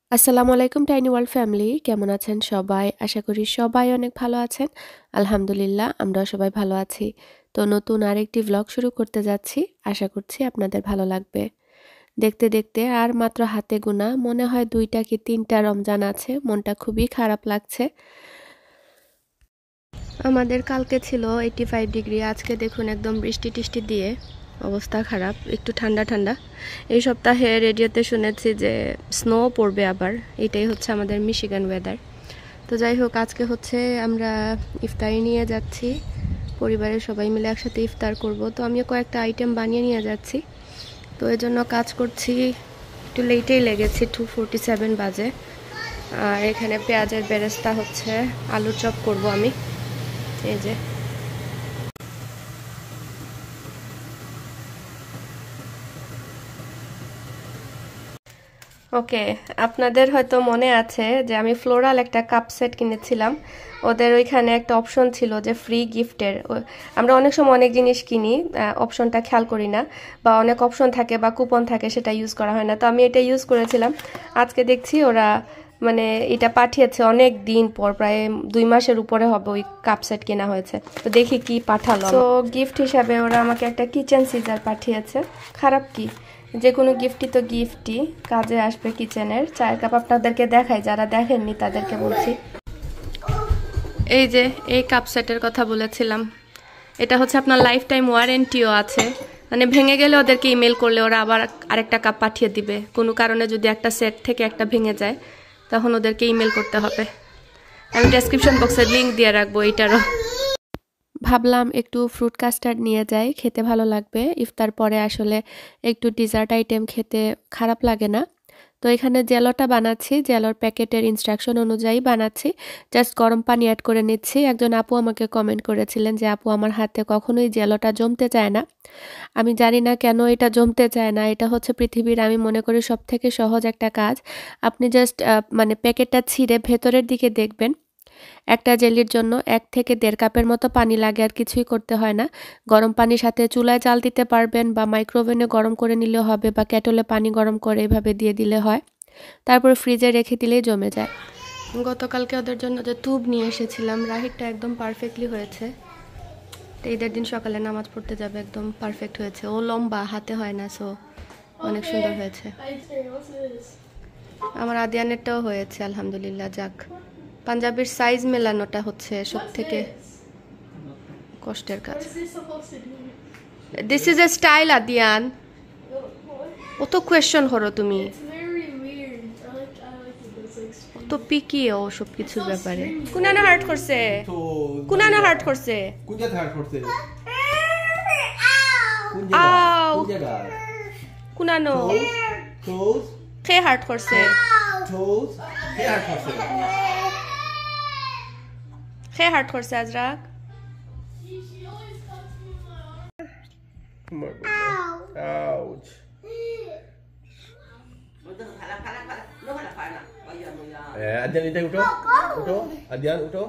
আসসালামু আলাইকুম tiny world family, কেমন আছেন সবাই? আশা করি সবাই অনেক ভালো আছেন। আলহামদুলিল্লাহ, আমরাও সবাই ভালো আছি। তো নতুন আরেকটি ভ্লগ শুরু করতে যাচ্ছি। আশা করছি আপনাদের ভালো লাগবে। দেখতে দেখতে আর মাত্র হাতে গোনা, মনে হয় 2টা কি 3টা রমজান আছে। মনটা খুবই খারাপ লাগছে। আমাদের কালকে ছিল 85 ডিগ্রি, আজকে দেখুন একদম বৃষ্টি টিষ্টি দিয়ে অবস্থা খারাপ, একটু ঠান্ডা ঠান্ডা। এই সপ্তাহে রেডিওতে শুনেছি যে স্নো পড়বে আবার, এটাই হচ্ছে আমাদের মিশিগান ওয়েদার। তো যাই হোক, আজকে হচ্ছে আমরা ইফতারি নিয়ে যাচ্ছি, পরিবারের সবাই মিলে একসাথে ইফতার করব। তো আমিও কয়েকটা আইটেম বানিয়ে নিয়ে যাচ্ছি, তো এর জন্য কাজ করছি। একটু লেটেই লেগেছি, 2:47 বাজে। আর এখানে পেঁয়াজের বেরেস্তা হচ্ছে, আলু চপ করব আমি। এই যে ওকে, আপনাদের হয়তো মনে আছে যে আমি ফ্লোরাল একটা কাপ সেট কিনেছিলাম। ওদের ওইখানে একটা অপশন ছিল যে ফ্রি গিফটের। আমরা অনেক সময় অনেক জিনিস কিনি, অপশনটা খেয়াল করি না, বা অনেক অপশন থাকে বা কুপন থাকে, সেটা ইউজ করা হয় না। তো আমি এটা ইউজ করেছিলাম। আজকে দেখছি ওরা মানে এটা পাঠিয়েছে অনেক দিন পর, প্রায় 2 মাসের উপরে হবে ওই কাপ সেট কেনা হয়েছে। তো দেখি কি পাঠালো। তো গিফট হিসাবে ওরা আমাকে একটা কিচেন সিজার পাঠিয়েছে। খারাপ কি, যে কোনো গিফটই তো গিফটই, কাজে আসবে কিচেনের। চায়ের কাপ আপনাদেরকে দেখাই, যারা দেখেননি তাদেরকে বলছি। এই যে এই কাপ সেটের কথা বলেছিলাম, এটা হচ্ছে আপনার লাইফ টাইম ওয়ারেন্টিও আছে। মানে ভেঙে গেলে ওদেরকে ইমেল করলে ওরা আবার আরেকটা কাপ পাঠিয়ে দিবে। কোনো কারণে যদি একটা সেট থেকে একটা ভেঙে যায়, তখন ওদেরকে ইমেল করতে হবে। আমি ডেসক্রিপশন বক্সে লিঙ্ক দিয়ে রাখবো এইটারও। ভাবলাম একটু ফ্রুট কাস্টার্ড নিয়ে যাই, খেতে ভালো লাগবে। ইফতার পরে আসলে একটু ডিজার্ট আইটেম খেতে খারাপ লাগে না। তো এখানে জেলোটা বানাচ্ছি, জেলোর প্যাকেটের ইনস্ট্রাকশন অনুযায়ী বানাচ্ছি। জাস্ট গরম পানি অ্যাড করে নিচ্ছি। একজন আপু আমাকে কমেন্ট করেছিলেন যে আপু, আমার হাতে কখনোই জেলোটা জমতে চায় না। আমি জানি না কেন এটা জমতে চায় না। এটা হচ্ছে পৃথিবীর আমি মনে করি সবথেকে সহজ একটা কাজ। আপনি জাস্ট মানে প্যাকেটটা ছিঁড়ে ভেতরের দিকে দেখবেন। একটা জেলির জন্য 1 থেকে 1.5 কাপের মতো পানি লাগে, আর কিছুই করতে হয় না। গরম পানির সাথে চুলায় জাল দিতে পারবেন, বা মাইক্রোওভেনে গরম করে নিলেও হবে, বা কেটলে পানি গরম করে এভাবে দিয়ে দিলে হয়। তারপর ফ্রিজে রেখে দিলেই জমে যায়। গতকালকে ওদের জন্য যে টুব নিয়ে এসেছিলাম, রাহিরটা একদম পারফেক্টলি হয়েছে। ঈদের দিন সকালে নামাজ পড়তে যাবে, একদম পারফেক্ট হয়েছে। ও লম্বা, হাতে হয় না, সো অনেক সুন্দর হয়েছে। আমার আদিয়ানেরটাও হয়েছে আলহামদুলিল্লাহ। যাক, পাঞ্জাবির সাইজ মেলানোটা হচ্ছে সব থেকে কষ্টের কাজ। দিস ইজ এ স্টাইল আদিয়ান, অত কোয়েশ্চন করো তুমি, অত পিকি ও সব কিছুর ব্যাপারে। কুনানো হার্ট করছে, কুনানো হার্ট করছে, আও কুনানো খে হার্ট করছে, খে হার্ট করছে Ajrak. Ouch. Adian ini uto, uto, Adian uto.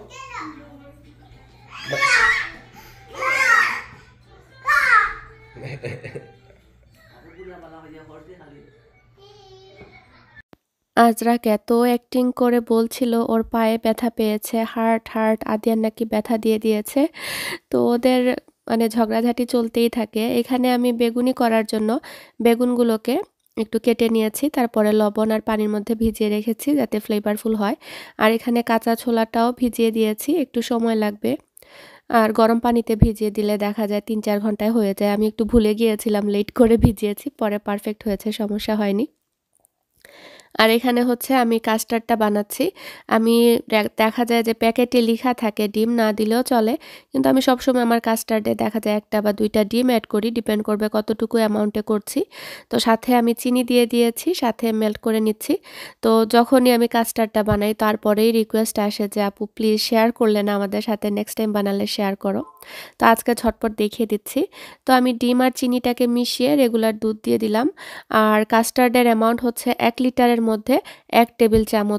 Ajrak এত অ্যাক্টিং করে বলছিল ওর পায়ে ব্যথা পেয়েছে, হার্ট হার্ট, আদিয়ান নাকি ব্যথা দিয়ে দিয়েছে। তো ওদের মানে ঝগড়াঝাটি চলতেই থাকে। এখানে আমি বেগুনি করার জন্য বেগুনগুলোকে একটু কেটে নিয়েছি, তারপরে লবণ আর পানির মধ্যে ভিজিয়ে রেখেছি যাতে ফ্লেভারফুল হয়। আর এখানে কাঁচা ছোলাটাও ভিজিয়ে দিয়েছি, একটু সময় লাগবে। আর গরম পানিতে ভিজিয়ে দিলে দেখা যায় 3-4 ঘন্টায় হয়ে যায়। আমি একটু ভুলে গিয়েছিলাম, লেট করে ভিজিয়েছি, পরে পারফেক্ট হয়েছে, সমস্যা হয়নি। আর এখানে হচ্ছে আমি কাস্টার্ডটা বানাচ্ছি। আমি দেখা যায় যে প্যাকেটে লেখা থাকে ডিম না দিলেও চলে, কিন্তু আমি সবসময় আমার কাস্টার্ডে দেখা যায় 1টা বা 2টা ডিম অ্যাড করি, ডিপেন্ড করবে কতটুকু অ্যামাউন্টে করছি। তো সাথে আমি চিনি দিয়ে দিয়েছি, সাথে মেল্ট করে নিচ্ছি। তো যখনই আমি কাস্টার্ডটা বানাই, তারপরেই রিকোয়েস্ট আসে যে আপু প্লিজ শেয়ার করলে না আমাদের সাথে, নেক্সট টাইম বানালে শেয়ার করো। তো আজকে ঝটপট দেখিয়ে দিচ্ছি। তো আমি ডিম আর চিনিটাকে মিশিয়ে রেগুলার দুধ দিয়ে দিলাম। আর কাস্টার্ডের অ্যামাউন্ট হচ্ছে 1 লিটারের মধ্যে 1 টেবিল চামচের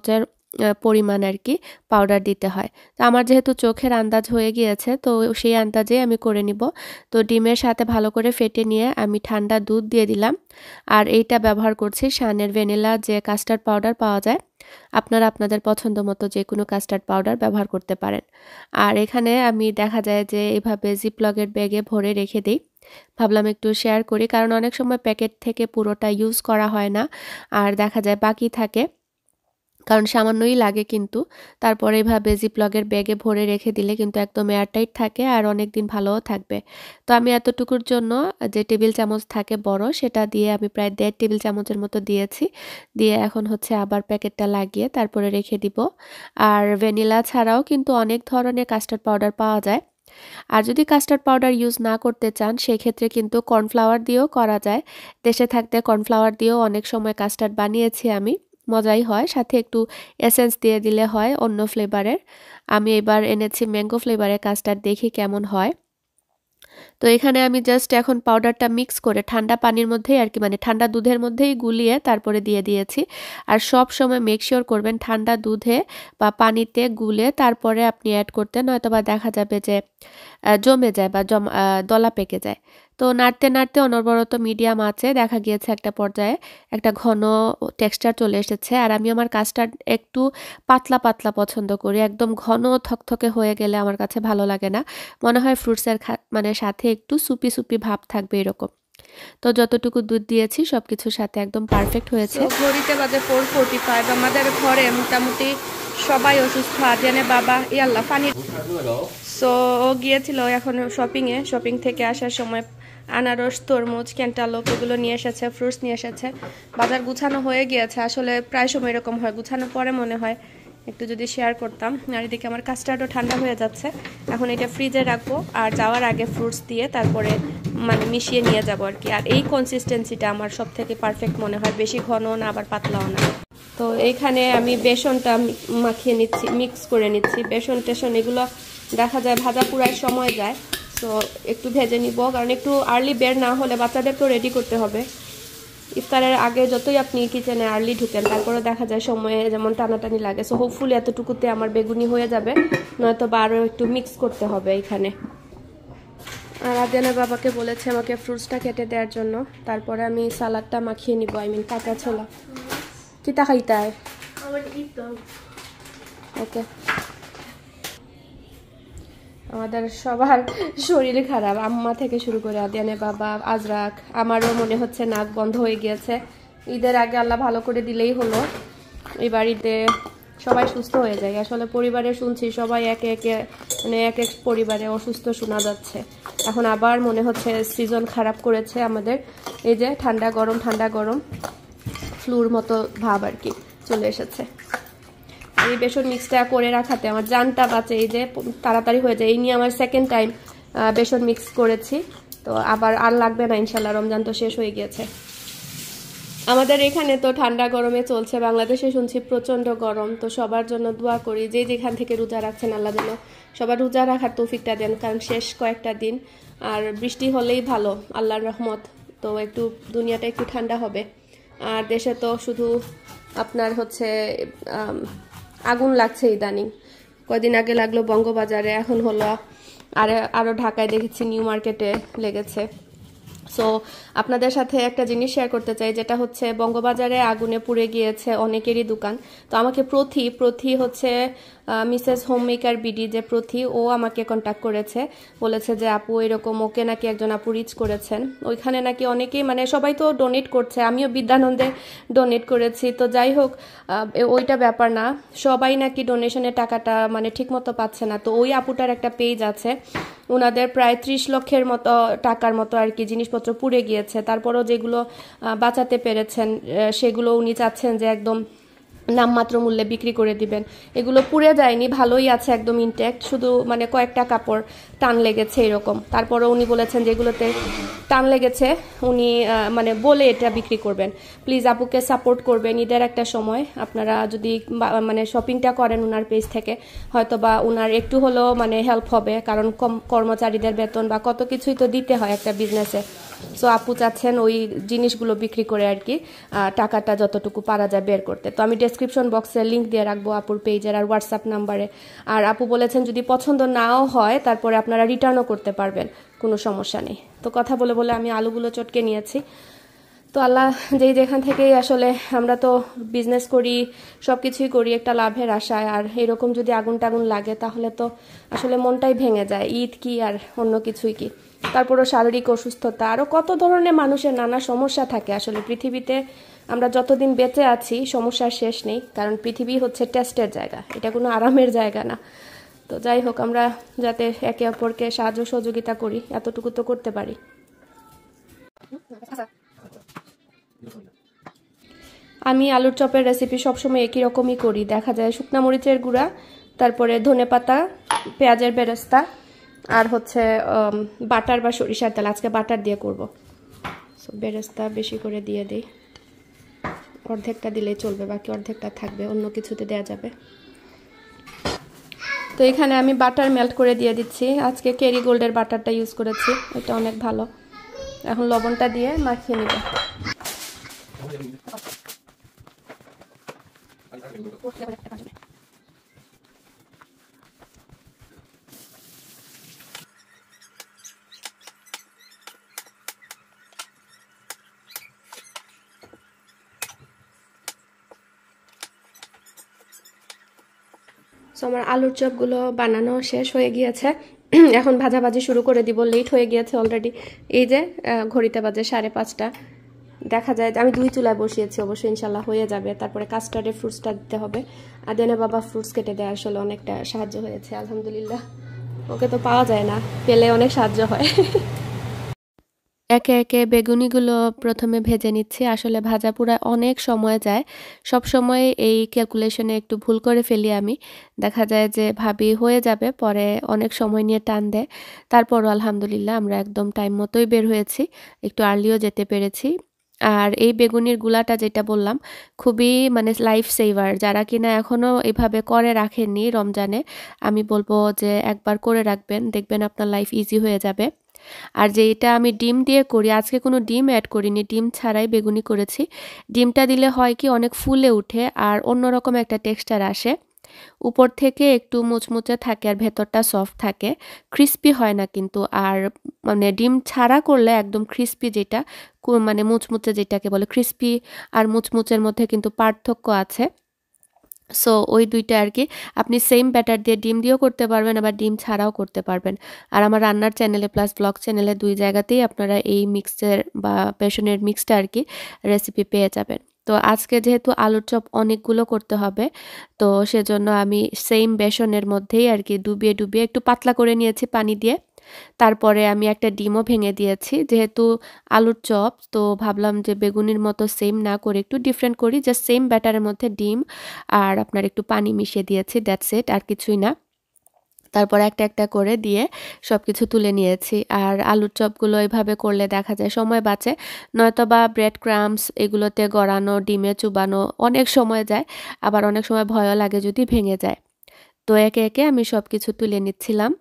পরিমাণ আর কি পাউডার দিতে হয়। তো আমার যেহেতু চোখের আন্দাজ হয়ে গিয়েছে তো সেই আন্দাজে আমি করে নিব। তো ডিমের সাথে ভালো করে ফেটে নিয়ে আমি ঠান্ডা দুধ দিয়ে দিলাম। আর এইটা ব্যবহার করছি শানের ভ্যানিলা যে কাস্টার্ড পাউডার পাওয়া যায়। আপনারা আপনাদের পছন্দ মতো যে কোনো কাস্টার্ড পাউডার ব্যবহার করতে পারেন। আর এখানে আমি দেখা যায় যে এভাবে জিপলকের ব্যাগে ভরে রেখে দিই। ভাবলাম একটু শেয়ার করি, কারণ অনেক সময় প্যাকেট থেকে পুরোটা ইউজ করা হয় না আর দেখা যায় বাকি থাকে, কারণ সামান্যই লাগে কিন্তু। তারপরে এভাবে জিপলকের ব্যাগে ভরে রেখে দিলে কিন্তু একদম এয়ারটাইট থাকে আর অনেক দিন ভালোও থাকবে। তো আমি এতটুকুর জন্য যে টেবিল চামচ থাকে বড়, সেটা দিয়ে আমি প্রায় 1.5 টেবিল চামচের মতো দিয়েছি। দিয়ে এখন হচ্ছে আবার প্যাকেটটা লাগিয়ে তারপরে রেখে দিব। আর ভ্যানিলা ছাড়াও কিন্তু অনেক ধরনের কাস্টার্ড পাউডার পাওয়া যায়। আর যদি কাস্টার্ড পাউডার ইউজ না করতে চান সেক্ষেত্রে কিন্তু কর্নফ্লাওয়ার দিয়েও করা যায়। দেশে থাকতে কর্নফ্লাওয়ার দিয়েও অনেক সময় কাস্টার্ড বানিয়েছি আমি, মজাই হয়। সাথে একটু এসেন্স দিয়ে দিলে হয় অন্য ফ্লেভারের। আমি এবার এনেছি ম্যাঙ্গো ফ্লেভারের কাস্টার্ড, দেখি কেমন হয়। তো এখানে আমি জাস্ট এখন পাউডারটা মিক্স করে ঠান্ডা পানির মধ্যেই আর কি, মানে ঠান্ডা দুধের মধ্যেই গুলিয়ে তারপরে দিয়ে দিয়েছি। আর সব সময় মেক শিওর করবেন ঠান্ডা দুধে বা পানিতে গুলে তারপরে আপনি অ্যাড করতে, নয়তো বা দেখা যাবে যে জমে যায় বা দলা পেকে যায়। তো নাড়তে নাড়তে অনবরত মিডিয়াম আঁচে দেখা গিয়েছে একটা পর্যায়ে একটা ঘন টেক্সচার চলে এসেছে। আর আমি আমার কাস্টার্ড একটু পাতলা পাতলা পছন্দ করি, একদম ঘন থকথকে হয়ে গেলে আমার কাছে ভালো লাগে না। মনে হয় ফ্রুটসের মানে সাথে একটু সুপি সুপি ভাব থাকবে এরকম। তো যতটুকু দুধ দিয়েছি সবকিছুর সাথে একদম পারফেক্ট হয়েছে। ঘড়িতে বাজে 4:45। আমাদের ঘরে মোটামুটি সবাই অসুস্থ। আজানে বাবা ইয়াল্লা পানি। সো ও গিয়েছিল এখন শপিং থেকে আসার সময় আনারস, তরমুজ, ক্যান্টালুপ এগুলো নিয়ে এসেছে, ফ্রুটস নিয়ে এসেছে। বাজার গুছানো হয়ে গিয়েছে, আসলে প্রায় সময় এরকম হয়, গুছানো পরে মনে হয় একটু যদি শেয়ার করতাম। আর এদিকে আমার কাস্টার্ডও ঠান্ডা হয়ে যাচ্ছে, এখন এটা ফ্রিজে রাখবো আর যাওয়ার আগে ফ্রুটস দিয়ে তারপরে মানে মিশিয়ে নিয়ে যাবো আর কি। আর এই কনসিস্টেন্সিটা আমার সব থেকে পারফেক্ট মনে হয়, বেশি ঘন না আবার পাতলাও না। তো এইখানে আমি বেসনটা মাখিয়ে নিচ্ছি, মিক্স করে নিচ্ছি। বেসন টেসন এগুলো দেখা যায় ভাজা পুরাই সময় যায়, তো একটু ভেজে নিব, কারণ একটু আর্লি বের না হলে বাচ্চাদেরকেও রেডি করতে হবে। ইফতারের আগে যতই আপনি কিচেনে আর্লি ঢুকেন তারপরে দেখা যায় সময়ে যেমন টানাটানি লাগে। সো হোপফুলি এতটুকুতে আমার বেগুনি হয়ে যাবে, নয়তো বা আরও একটু মিক্স করতে হবে এইখানে। আর আদিয়ানের বাবাকে বলেছে আমাকে ফ্রুটসটা কেটে দেওয়ার জন্য, তারপরে আমি সালাডটা মাখিয়ে নিব। কাঁচা ছোলা কিতা খাইতে হয়। ওকে, আমাদের সবার শরীর খারাপ, আম্মা থেকে শুরু করে আদিয়ানের বাবা, আজরাক, আমারও মনে হচ্ছে নাক বন্ধ হয়ে গিয়েছে। ঈদের আগে আল্লাহ ভালো করে দিলেই হলো, এবার ঈদে সবাই সুস্থ হয়ে যায়। আসলে পরিবারে শুনছি সবাই একে একে মানে এক এক পরিবারে অসুস্থ শোনা যাচ্ছে। এখন আবার মনে হচ্ছে সিজন খারাপ করেছে আমাদের, এই যে ঠান্ডা গরম ফ্লুর মতো ভাব আর কি চলে এসেছে। এই বেসন মিক্সটা করে রাখাতে আমার জানটা বাঁচে, এই যে তাড়াতাড়ি হয়ে যায়। এই নিয়ে আমার সেকেন্ড টাইম বেসন মিক্স করেছি, তো আবার আর লাগবে না ইনশাল্লাহ, রমজান তো শেষ হয়ে গিয়েছে। আমাদের এখানে তো ঠান্ডা গরমে চলছে, বাংলাদেশে শুনছি প্রচণ্ড গরম। তো সবার জন্য দোয়া করি, যে যেখান থেকে রোজা রাখছেন আল্লাহ যেন সবার রোজা রাখার তৌফিকটা দেন, কারণ শেষ কয়েকটা দিন। আর বৃষ্টি হলেই ভালো, আল্লাহর রহমত, তো একটু দুনিয়াটা একটু ঠান্ডা হবে। আর দেশে তো শুধু আপনার হচ্ছে আগুন লাগছে ইদানিং, কয়দিন আগে লাগলো বঙ্গবাজারে, এখন হলো আরও ঢাকায় দেখেছি নিউ মার্কেটে লেগেছে। সো আপনাদের সাথে একটা জিনিস শেয়ার করতে চাই, যেটা হচ্ছে বঙ্গবাজারে আগুনে পুড়ে গিয়েছে অনেকেরই দোকান। তো আমাকে প্রথি হচ্ছে মিসেস হোম মেকার বিডি যে প্রথি, ও আমাকে কন্ট্যাক্ট করেছে, বলেছে যে আপু এরকম ওকে নাকি একজন আপু রিচ করেছেন, ওইখানে নাকি অনেকেই মানে সবাই তো ডোনেট করছে, আমিও বিদ্যানন্দে ডোনেট করেছি। তো যাই হোক, ওইটা ব্যাপার না, সবাই নাকি ডোনেশনের টাকাটা মানে ঠিক মতো পাচ্ছে না। তো ওই আপুটার একটা পেজ আছে, ওনাদের প্রায় 30 লক্ষের মতো টাকার মতো আর কি জিনিসপত্র পুড়ে গিয়েছে। তারপরও যেগুলো বাঁচাতে পেরেছেন সেগুলো উনি চাচ্ছেন যে একদম নামমাত্র মূল্যে বিক্রি করে দিবেন। এগুলো পুড়ে যায়নি, ভালোই আছে একদম ইনট্যাক্ট, শুধু মানে কয়েকটা কাপড় টান লেগেছে এরকম। তারপরও উনি বলেছেন যেগুলোতে টান লেগেছে উনি মানে বলে এটা বিক্রি করবেন। প্লিজ আপুকে সাপোর্ট করবেন, ঈদের একটা সময় আপনারা যদি মানে শপিংটা করেন ওনার পেজ থেকে, হয়তো বা ওনার একটু হলেও মানে হেল্প হবে, কারণ কর্মচারীদের বেতন বা কত কিছুই তো দিতে হয় একটা বিজনেসে। সো আপু চাচ্ছেন ওই জিনিসগুলো বিক্রি করে আর কি টাকাটা যতটুকু পারা যায় বের করতে। তো আমি ডেসক্রিপশন বক্সে লিঙ্ক দিয়ে রাখবো আপুর পেজের আর হোয়াটসঅ্যাপ নাম্বারে। আর আপু বলেছেন যদি পছন্দ নাও হয় তারপরে আপনারা রিটার্নও করতে পারবেন, কোনো সমস্যা নেই। তো কথা বলে বলে আমি আলুগুলো চটকে নিয়েছি। তো আল্লাহ যেখান থেকেই আসলে আমরা তো বিজনেস করি, সব কিছুই করি একটা লাভের আশায়, আর এরকম যদি আগুন টাগুন লাগে তাহলে তো আসলে মনটাই ভেঙে যায়। ঈদ কি আর অন্য কিছুই কি, তারপরও শারীরিক অসুস্থতা, আরও কত ধরনের মানুষের নানা সমস্যা থাকে। আসলে পৃথিবীতে আমরা যতদিন বেঁচে আছি সমস্যার শেষ নেই, কারণ পৃথিবী হচ্ছে টেস্টের জায়গা, এটা কোনো আরামের জায়গা না। তো যাই হোক, আমরা যাতে একে অপরকে সাহায্য সহযোগিতা করি এতটুকু তো করতে পারি। আমি আলুর চপের রেসিপি সবসময় একই রকমই করি, দেখা যায় শুকনা মরিচের গুঁড়া, তারপরে ধনেপাতা, পেঁয়াজের বেরেস্তা, আর হচ্ছে বাটার বা সরিষার তেল। আজকে বাটার দিয়ে করব। সো বেরেস্তা বেশি করে দিয়ে দিই, অর্ধেকটা দিলেই চলবে, বাকি অর্ধেকটা থাকবে, অন্য কিছুতে দেওয়া যাবে। তো এখানে আমি বাটার মেল্ট করে দিয়ে দিচ্ছি, আজকে কেরি গোল্ডের বাটারটা ইউজ করেছি, এটা অনেক ভালো। এখন লবণটা দিয়ে মাখিয়ে নিব। সো আমার আলুর চপগুলো বানানো শেষ হয়ে গিয়েছে, এখন ভাজাভাজি শুরু করে দিব। লেট হয়ে গিয়েছে অলরেডি, এই যে ঘড়িতে বাজে 5:30। দেখা যায় আমি 2 চুলায় বসিয়েছি, অবশ্যই ইনশাল্লাহ হয়ে যাবে। তারপরে কাস্টার্ডে ফ্রুটসটা দিতে হবে, আদেনে বাবা ফ্রুটস কেটে দেয়, আসলে অনেকটা সাহায্য হয়েছে আলহামদুলিল্লাহ। ওকে তো পাওয়া যায় না, পেলে অনেক সাহায্য হয়। একে একে বেগুনিগুলো প্রথমে ভেজে নিচ্ছি। আসলে ভাজা পোড়ায় অনেক সময় যায়, সব সময় এই ক্যালকুলেশনে একটু ভুল করে ফেলি আমি। দেখা যায় যে ভাবি হয়ে যাবে, পরে অনেক সময় নিয়ে টান দেয়। তারপরও আলহামদুলিল্লাহ আমরা একদম টাইম মতোই বের হয়েছি, একটু আর্লিও যেতে পেরেছি। আর এই বেগুনির গুলাটা যেটা বললাম, খুবই মানে লাইফ সেভার। যারা কিনা এখনও এভাবে করে রাখেননি রমজানে, আমি বলবো যে একবার করে রাখবেন, দেখবেন আপনার লাইফ ইজি হয়ে যাবে। আর যেটা আমি ডিম দিয়ে করি, আজকে কোনো ডিম অ্যাড করিনি, ডিম ছাড়াই বেগুনি করেছি। ডিমটা দিলে হয় কি অনেক ফুলে উঠে আর অন্যরকম একটা টেক্সচার আসে, উপর থেকে একটু মুচমুচে থাকে আর ভেতরটা সফট থাকে, ক্রিস্পি হয় না কিন্তু। আর মানে ডিম ছাড়া করলে একদম ক্রিস্পি, যেটা মানে মুচমুচে যেটাকে বলে, ক্রিস্পি আর মুচমুচের মধ্যে কিন্তু পার্থক্য আছে। সো ওই দুইটা আর কি, আপনি সেম ব্যাটার দিয়ে ডিম দিয়েও করতে পারবেন, আবার ডিম ছাড়াও করতে পারবেন। আর আমার রান্নার চ্যানেলে প্লাস ব্লগ চ্যানেলে 2 জায়গাতেই আপনারা এই মিক্সের বা বেসনের মিক্সটা আর কি রেসিপি পেয়ে যাবেন। তো আজকে যেহেতু আলুর চপ অনেকগুলো করতে হবে, তো সেজন্য আমি সেম বেসনের মধ্যেই আর কি ডুবিয়ে ডুবিয়ে একটু পাতলা করে নিয়েছি পানি দিয়ে। তারপরে আমি একটা ডিমও ভেঙে দিয়েছি, যেহেতু আলুর চপ তো ভাবলাম যে বেগুনির মতো সেম না করে একটু ডিফারেন্ট করি, জাস্ট সেম ব্যাটারের মধ্যে ডিম আর আপনার একটু পানি মিশিয়ে দিয়েছি, দ্যাটস ইট, আর কিছুই না। তারপর একটা একটা করে দিয়ে সব কিছু তুলে নিয়েছি। আর আলুর চপগুলো এভাবে করলে দেখা যায় সময় বাঁচে, নয়তো বা ব্রেড ক্রাম্বস এগুলোতে গড়ানো, ডিমে চুবানো অনেক সময় যায়, আবার অনেক সময় ভয়ও লাগে যদি ভেঙে যায়। তো একে একে আমি সব কিছু তুলে নিচ্ছিলাম।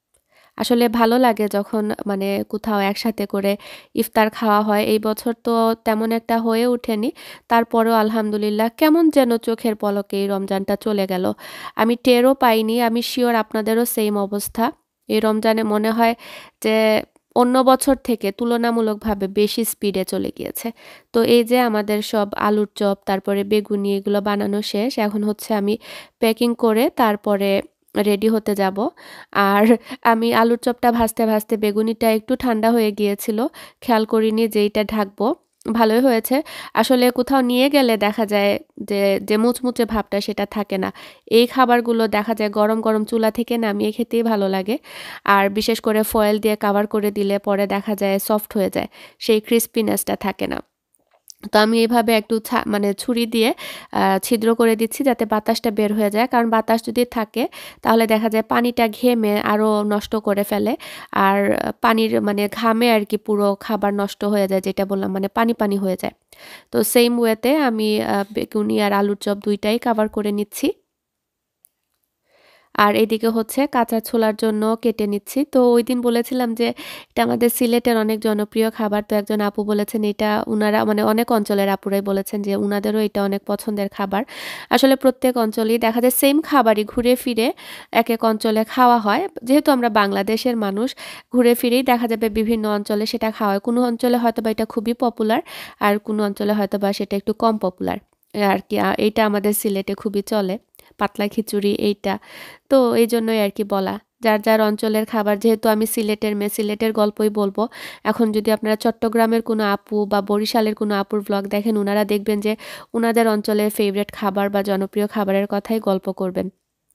আসলে ভালো লাগে যখন মানে কোথাও একসাথে করে ইফতার খাওয়া হয়। এই বছর তো তেমন একটা হয়ে ওঠেনি, তারপরেও আলহামদুলিল্লাহ কেমন যেন চোখের পলকে এই রমজানটা চলে গেল, আমি টেরও পাইনি। আমি শিওর আপনাদেরও সেম অবস্থা। এই রমজানে মনে হয় যে অন্য বছর থেকে তুলনামূলকভাবে বেশি স্পিডে চলে গিয়েছে। তো এই যে আমাদের সব আলুর চপ তারপরে বেগুনি এগুলো বানানো শেষ, এখন হচ্ছে আমি প্যাকিং করে তারপরে রেডি হতে যাব। আর আমি আলুর চপটা ভাজতে ভাজতে বেগুনিটা একটু ঠান্ডা হয়ে গিয়েছিল, খেয়াল করিনি যে এইটা ঢাকবো। ভালোই হয়েছে, আসলে কোথাও নিয়ে গেলে দেখা যায় যে যে মুচমুচে ভাবটা সেটা থাকে না। এই খাবারগুলো দেখা যায় গরম গরম চুলা থেকে নামিয়ে খেতেই ভালো লাগে, আর বিশেষ করে ফয়েল দিয়ে কভার করে দিলে পরে দেখা যায় সফট হয়ে যায়, সেই ক্রিস্পিনেসটা থাকে না। তো আমি এইভাবে একটু মানে ছুরি দিয়ে ছিদ্র করে দিচ্ছি যাতে বাতাসটা বের হয়ে যায়, কারণ বাতাস যদি থাকে তাহলে দেখা যায় পানিটা ঘেমে আরও নষ্ট করে ফেলে। আর পানির মানে ঘামে আর কি পুরো খাবার নষ্ট হয়ে যায়, যেটা বললাম মানে পানি পানি হয়ে যায়। তো সেম ওয়েতে আমি বেগুনি আর আলুর চপ দুইটাই কভার করে নিচ্ছি। আর এদিকে হচ্ছে কাঁচা ছোলার জন্য কেটে নিচ্ছি। তো ওই দিন বলেছিলাম যে এটা আমাদের সিলেটের অনেক জনপ্রিয় খাবার। তো একজন আপু বলেছেন এটা উনারা মানে অনেক অঞ্চলের আপুরাই বলেছেন যে উনাদেরও এটা অনেক পছন্দের খাবার। আসলে প্রত্যেক অঞ্চলেই দেখা যায় সেম খাবারই ঘুরে ফিরে এক এক অঞ্চলে খাওয়া হয়। যেহেতু আমরা বাংলাদেশের মানুষ, ঘুরে ফিরেই দেখা যাবে বিভিন্ন অঞ্চলে সেটা খাওয়া হয়। কোনো অঞ্চলে হয়তোবা এটা খুবই পপুলার, আর কোনো অঞ্চলে হয়তোবা সেটা একটু কম পপুলার আর কি। এইটা আমাদের সিলেটে খুবই চলে, পাতলা খিচুড়ি এইটা। তো এই জন্যই আর কি বলা, যার যার অঞ্চলের খাবার। যেহেতু আমি সিলেটের মেয়ে, সিলেটের গল্পই বলবো। এখন যদি আপনারা চট্টগ্রামের কোনো আপু বা বরিশালের কোনো আপুর ব্লগ দেখেন, উনারা দেখবেন যে উনাদের অঞ্চলের ফেভারিট খাবার বা জনপ্রিয় খাবারের কথাই গল্প করবেন।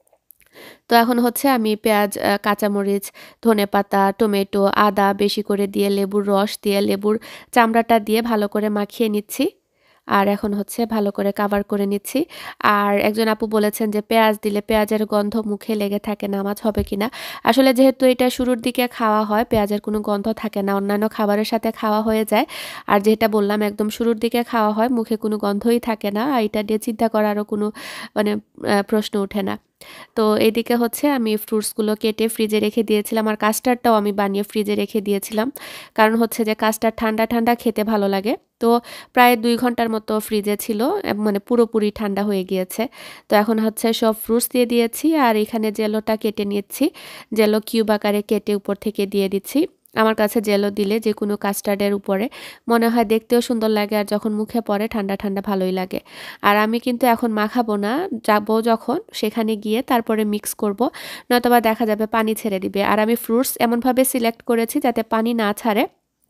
তো এখন হচ্ছে আমি পেঁয়াজ, কাঁচামরিচ, ধনেপাতা, টমেটো, আদা বেশি করে দিয়ে, লেবুর রস দিয়ে, লেবুর চামড়াটা দিয়ে ভালো করে মাখিয়ে নিচ্ছি। আর এখন হচ্ছে ভালো করে কাভার করে নিচ্ছি। আর একজন আপু বলেছেন যে পেঁয়াজ দিলে পেঁয়াজের গন্ধ মুখে লেগে থাকে, নামাজ হবে কিনা। আসলে যেহেতু এটা শুরুর দিকে খাওয়া হয়, পেঁয়াজের কোনো গন্ধ থাকে না, অন্যান্য খাবারের সাথে খাওয়া হয়ে যায়। আর যেটা বললাম একদম শুরুর দিকে খাওয়া হয়, মুখে কোনো গন্ধই থাকে না। আর এটা দিয়ে চিন্তা করারও কোনো মানে প্রশ্ন ওঠে না। তো এদিকে হচ্ছে আমি ফ্রুটসগুলো কেটে ফ্রিজে রেখে দিয়েছিলাম, আর কাস্টার্ডটাও আমি বানিয়ে ফ্রিজে রেখে দিয়েছিলাম। কারণ হচ্ছে যে কাস্টার্ড ঠান্ডা ঠান্ডা খেতে ভালো লাগে। তো প্রায় 2 ঘন্টার মতো ফ্রিজে ছিল, মানে পুরোপুরি ঠান্ডা হয়ে গিয়েছে। তো এখন হচ্ছে সব ফ্রুটস দিয়ে দিয়েছি, আর এখানে জেলোটা কেটে নিচ্ছি। জেলো কিউব আকারে কেটে উপর থেকে দিয়ে দিচ্ছি। আমার কাছে জেলো দিলে যে কোনো কাস্টার্ডের উপরে মনে হয় দেখতেও সুন্দর লাগে, আর যখন মুখে পড়ে ঠান্ডা ঠান্ডা ভালোই লাগে। আর আমি কিন্তু এখন মাখাবো না, যাবো যখন সেখানে গিয়ে তারপরে মিক্স করব, নয়তোবা দেখা যাবে পানি ছেড়ে দিবে। আর আমি ফ্রুটস এমনভাবে সিলেক্ট করেছি যাতে পানি না ছাড়ে।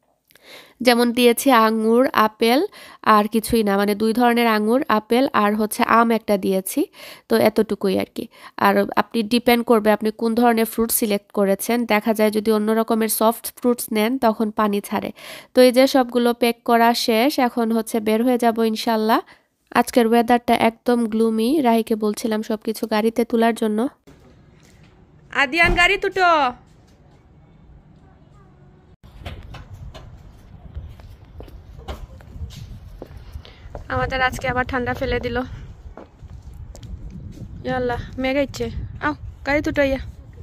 যেমন দিয়েছি আঙ্গুর, আপেল, আর কিছুই না, মানে 2 ধরনের আঙ্গুর, আপেল আর হচ্ছে আম একটা দিয়েছি। তো এতটুকুই আর কি। আর আপনি ডিপেন্ড করবে আপনি কোন ধরনের ফ্রুট সিলেক্ট করেছেন। দেখা যায় যদি অন্য রকমের সফট ফ্রুটস নেন তখন পানি ছাড়ে। তো এই যে সবগুলো প্যাক করা শেষ, এখন হচ্ছে বের হয়ে যাব ইনশাল্লাহ। আজকের ওয়েদারটা একদম গ্লুমি। রাহিকে বলছিলাম সবকিছু গাড়িতে তোলার জন্য। আদিয়ান গাড়ি তুটো। আমাদের আজকে আবার ঠান্ডা ফেলে দিল। ইয়াল্লা মেঘ আইছে, আও গাড়ি তুটো ইয়া।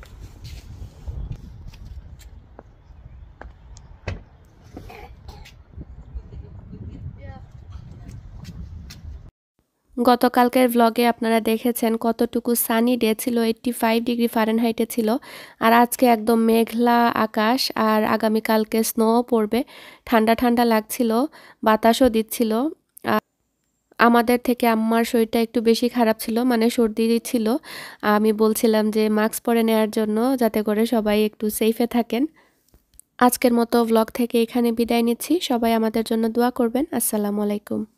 গতকালকের ভ্লগে আপনারা দেখেছেন কতটুকু সানি ডে ছিল, 85 ডিগ্রি ফারেনহাইটে ছিল। আর আজকে একদম মেঘলা আকাশ, আর আগামীকালকে স্নো পড়বে। ঠান্ডা ঠান্ডা লাগছিল, বাতাসও দিচ্ছিল। আমাদের থেকে আম্মার শরীরটা একটু বেশি খারাপ ছিল, মানে সর্দি ছিল। আমি বলছিলাম যে মাস্ক পরে নেওয়ার জন্য, যাতে করে সবাই একটু সেফে থাকেন। আজকের মতো ভ্লগ থেকে এখানে বিদায় নিচ্ছি। সবাই আমাদের জন্য দোয়া করবেন। আসসালামু আলাইকুম।